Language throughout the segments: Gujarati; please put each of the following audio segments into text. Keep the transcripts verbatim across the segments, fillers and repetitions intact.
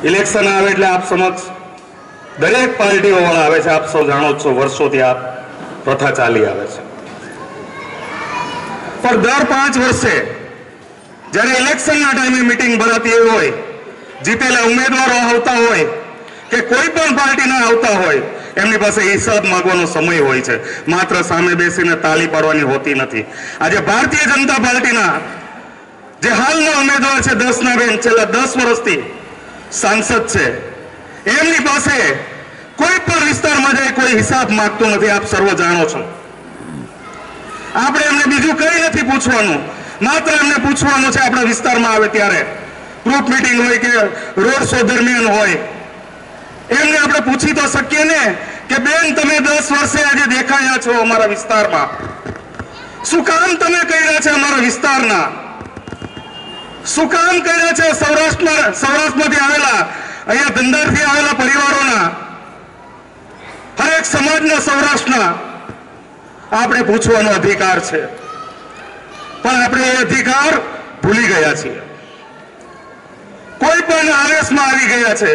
ઇલેક્શન આવે એટલે આપ સમક્ષ દરેક પાર્ટીઓ વાળા આવે છે. આપ સૌ જાણો છો, વર્ષોથી આ પ્રથા ચાલી આવે છે. પણ દર પાંચ વર્ષે જ્યારે ઇલેક્શનના ટાઈમે મિટિંગ ભરાતી હોય, જીતેલા ઉમેદવારો આવતા હોય કે કોઈ પણ પાર્ટીના આવતા હોય, એમની પાસે હિસાબ માંગવાનો સમય હોય છે. માત્ર સામે બેસીને તાળી પાડવાની હોતી નથી. આજે ભારતીય જનતા પાર્ટીના જે હાલના ઉમેદવાર છે દર્શનાબેન, છેલ્લા દસ વર્ષથી સાંસદ છે, એમની પાસે કોઈ પણ વિસ્તારમાં જાય કોઈ હિસાબ માંગતો નથી. આપ સર્વ જાણો છો. આપણે એમને બીજું કઈ નથી પૂછવાનું, માત્ર એમને પૂછવાનું છે આપણા વિસ્તારમાં આવે ત્યારે ગ્રુપ મીટિંગ હોય કે રોડ શો દરમિયાન હોય, એમને આપણે પૂછી તો શકીએ ને કે બેન તમે દસ વર્ષે આજે દેખાયા છો અમારા વિસ્તારમાં, શું કામ તમે કર્યા છે અમારા વિસ્તારના, શું કામ કર્યા છે સૌરાષ્ટ્રમાં સૌરાષ્ટ્રમાંથી આવેલા અહીંયા ધંધારથી આવેલા પરિવારોના, હરેક સમાજના સૌરાષ્ટ્રના આપણે પૂછવાનો અધિકાર છે. પણ આપણે એ અધિકાર ભૂલી ગયા છીએ. કોઈ પણ આવેશમાં આવી ગયા છે.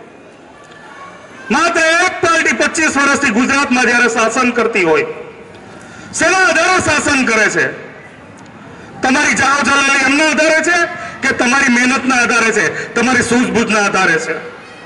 માત્ર એક પાર્ટી પચીસ વર્ષથી ગુજરાતમાં જયારે શાસન કરતી હોય, શેના આધારે શાસન કરે છે? તમારી જાઓ જલાલી એમના આધારે છે કે તમારી મહેનતના આધારે છે, તમારી સૂઝબૂઝના આધારે છે?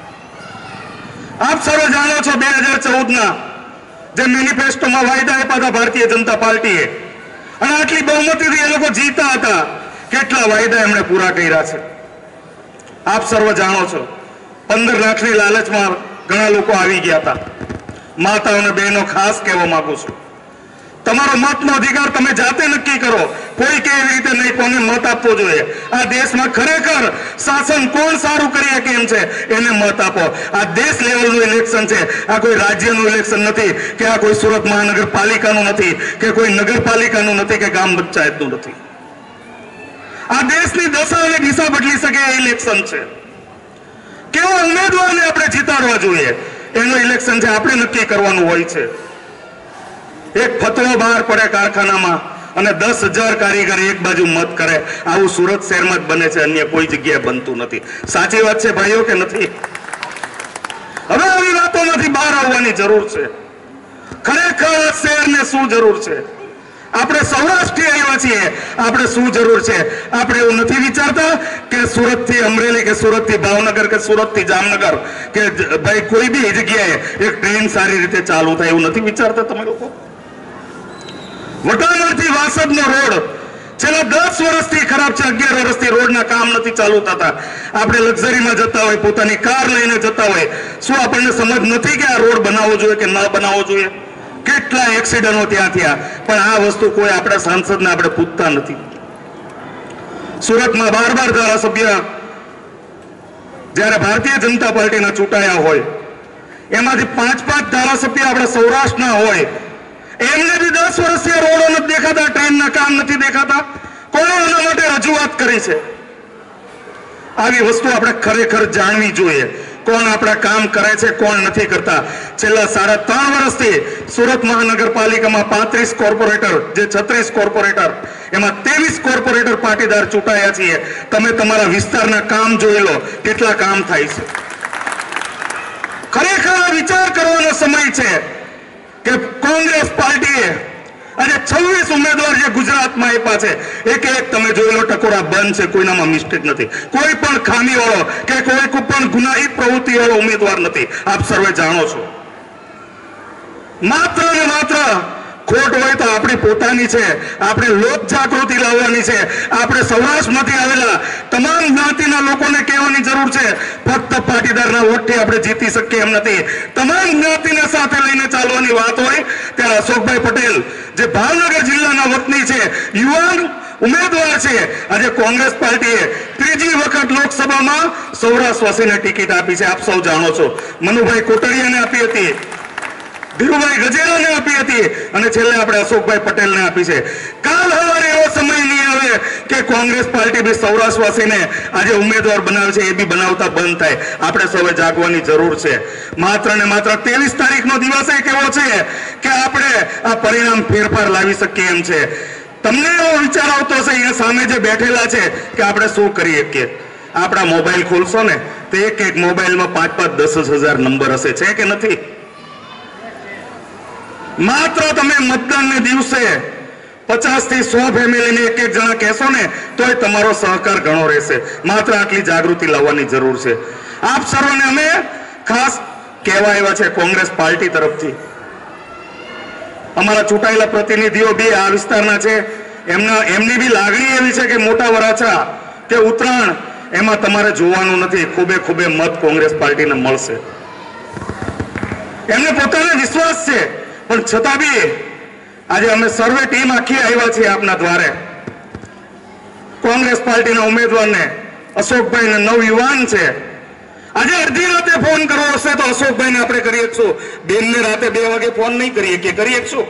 આપ સર્વ જાણો છો બે હજાર ચૌદ ના જે મેનિફેસ્ટોમાં વાયદા આપ્યા હતા ભારતીય જનતા પાર્ટીએ, અને આટલી બહુમતીથી એ લોકો જીતા હતા, કેટલા વાયદા એમણે પૂરા કર્યા છે આપ સર્વ જાણો છો. પંદર લાખની લાલચમાં ઘણા લોકો આવી ગયા હતા. માતાઓ અને બહેનો ખાસ કહેવા માંગુ છું, તમારો મતનો અધિકાર તમે જાતે નક્કી કરો. કોઈ કે એવી રીતે નહીં કોને મત આપવો જોઈએ. આ દેશમાં ખરેખર શાસન કોણ સારું કરી શકે એમ છે એને મત આપો. આ દેશ લેવલનું ઇલેક્શન છે, આ કોઈ રાજ્યનું ઇલેક્શન નથી, કે આ કોઈ સુરત મહાનગરપાલિકાનું નથી, કે કોઈ નગરપાલિકાનું નથી, કે ગ્રામ પંચાયતનું નથી. આ દેશની દશા અને દિશા બદલી શકે એ ઇલેક્શન છે. કેવા ઉમેદવારને આપણે જીતાડવા જોઈએ એનું ઇલેક્શન છે, આપણે નક્કી કરવાનું હોય છે. એક ફતવો બહાર પડે કારખાનામાં અને દસ હજાર કારીગર એક બાજુ મત કરે, આવું સુરત શહેરમાં જ બને છે, અન્ય કોઈ જગ્યાએ બનતું નથી. સાચી વાત છે ભાઈઓ કે નથી? હવે આવી વાતોમાંથી બહાર આવવાની જરૂર છે. ખરેખર શહેરને શું જરૂર છે? આપણે સૌરાષ્ટ્રથી આવ્યા છીએ, આપણે શું જરૂર છે? આપણે એવું નથી વિચારતા કે સુરત થી અમરેલી કે સુરત થી ભાવનગર કે સુરત થી જામનગર કે ભાઈ કોઈ બી જગ્યાએ એક ટ્રેન સારી રીતે ચાલુ થાય, એવું નથી વિચારતા તમે લોકો? વટાણથી વાસદનો રોડ છેલ્લા દસ વર્ષથી ખરાબ છે, અગિયાર વર્ષથી રોડના કામ નથી ચાલુ થતા. આપણે લક્ઝરીમાં જતા હોય, પોતાની કાર લઈને જતા હોય, શું આપણને સમજ નથી કે આ રોડ બનાવવો જોઈએ કે ન બનાવવો જોઈએ? કેટલા એક્સિડન્ટો ત્યાં થયા, પણ આ વસ્તુ કોઈ આપણા સાંસદને આપણે પૂછતા નથી. સુરતમાં બાર બાર ધારાસભ્ય જયારે ભારતીય જનતા પાર્ટીના ચૂંટાયા હોય, એમાંથી પાંચ પાંચ ધારાસભ્ય આપણા સૌરાષ્ટ્રના હોય, એમને બી દસ વર્ષથી રોડો નથી દેખાતા, ટ્રેનના કામ નથી દેખાતા. કોણે એના માટે રજૂઆત કરી છે? આવી વસ્તુ આપણે ખરેખર જાણવી જોઈએ. કોણ આપણા કામ કરે છે, કોણ નથી કરતા. છેલ્લા સાડા ત્રણ વર્ષથી સુરત મહાનગરપાલિકામાં પાંત્રીસ કોર્પોરેટર, જે છત્રીસ કોર્પોરેટર, એમાં ત્રેવીસ કોર્પોરેટર પાટીદાર ચૂંટાયા છીએ. તમે તમારા વિસ્તારના કામ જોઈ લો, કેટલા કામ થાય છે. ખરેખર વિચાર કરવાનો સમય છે કે કોંગ્રેસ પાર્ટીએ આજે છવ્વીસ ઉમેદવાર જે ગુજરાતમાં આપ્યા છે, એક એક તમે જોઈ લો ટકોરા બંધ છે, કોઈનામાં મિસ્ટેક નથી, કોઈ પણ ખામી વાળો કે કોઈ પણ ગુનાહિત પ્રવૃત્તિ વાળો ઉમેદવાર નથી. આપ સર્વે જાણો છો. માત્ર ને માત્ર ખોટ હોય તો આપણી પોતાની છે, આપણે લોક જાગૃતિ લાવવાની છે. આપણે સૌરાષ્ટ્રમાંથી આવેલા તમામ જ્ઞાતિના લોકોને કહેવાની જરૂર છે, ફક્ત પાટીદારના વોટથી આપણે જીતી શકીએ એમ નથી. તમામ જ્ઞાતિને સાથે લઈને ચાલવાની વાત હોય ત્યારે અશોકભાઈ પટેલ જે ભાવનગર જિલ્લાના વતની છે, યુવાન ઉમેદવાર છે, આજે કોંગ્રેસ પાર્ટીએ ત્રીજી વખત લોકસભામાં સૌરાષ્ટ્રવાસીને ટિકિટ આપી છે. આપ સૌ જાણો છો. મનુભાઈ કોટડિયાને આપી હતી, ધીરુભાઈ ગજેરાને આપી હતી, અને છેલ્લે આપણે અશોકભાઈ પટેલને આપી છે. કાલ સવારે એવો સમય નહીં આવે કે કોંગ્રેસ પાર્ટી બી સૌરાષ્ટ્રવાસીને આજે ઉમેદવાર બનાવે છે, એ બી બનાવતા બંધ થાય. આપણે સૌએ જાગવાની જરૂર છે. માત્ર ને માત્ર ત્રેવીસ તારીખનો દિવસ એક એવો છે કે આપણે આ પરિણામ ફેરફાર લાવી શકીએ એમ છે. તમને એવો વિચાર આવતો હશે અહીંયા સામે જે બેઠેલા છે કે આપણે શું કરી શકીએ, આપણા મોબાઈલ ખોલશો ને તો એક એક મોબાઈલમાં પાંચ પાંચ દસ હજાર નંબર હશે, છે કે નથી? માત્ર તમે મતદાનને દિવસે પચાસ થી સો ફેમિલીને એક એક જણા કહેશો ને તોય તમારો સહકાર ઘણો રહેશે. માત્ર આટલી જાગૃતિ લાવવાની જરૂર છે. આપ સર્વને અમે ખાસ કહેવા આવ્યા છે કોંગ્રેસ પાર્ટી તરફથી. અમારા ચૂંટાયેલા પ્રતિનિધિઓ બી આ વિસ્તારના છે, એમના એમની બી લાગણી એવી છે કે મોટા વરાછા કે ઉત્તરાયણ એમાં તમારે જોવાનું નથી, ખૂબે ખૂબે મત કોંગ્રેસ પાર્ટીને મળશે. એમને પોતાને વિશ્વાસ છે, પણ છતાં બી આજે અમે સર્વે ટીમ આખી આવ્યા છીએ આપના દ્વારે. કોંગ્રેસ પાર્ટીના ઉમેદવારને અશોકભાઈને નવયુવાન છે. આજે અડધી રાતે ફોન કરવો હશે તો અશોકભાઈને આપણે કરી શકશું. બેનને રાતે બે વાગે ફોન નહીં કરીએ કે કરી શકશું?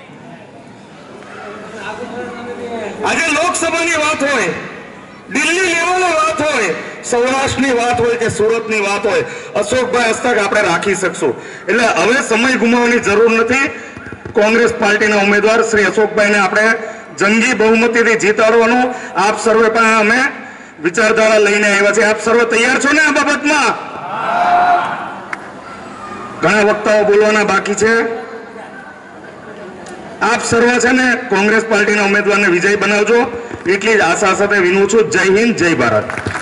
આજે લોકસભાની વાત હોય, દિલ્હી લેવલની વાત હોય, સૌરાષ્ટ્રની વાત હોય કે સુરતની વાત હોય, અશોકભાઈ હસ્તક આપણે રાખી શકશું. એટલે હવે સમય ગુમાવવાની જરૂર નથી. કોંગ્રેસ પાર્ટીના ઉમેદવાર શ્રી અશોકભાઈને આપણે જંગી બહુમતીથી જીતાડવાનું આપ સર્વે પણ અમે વિચારધારા લઈને આવ્યા છે. આપ સર્વે તૈયાર છો ને આ બાબતમાં? ઘણા વક્તાઓ બોલવાના બાકી છે. આપ સર્વ છે ને કોંગ્રેસ પાર્ટીના ઉમેદવારને વિજય બનાવજો એટલી જ આશા સાથે વિનું છું. જય હિન્દ, જય ભારત.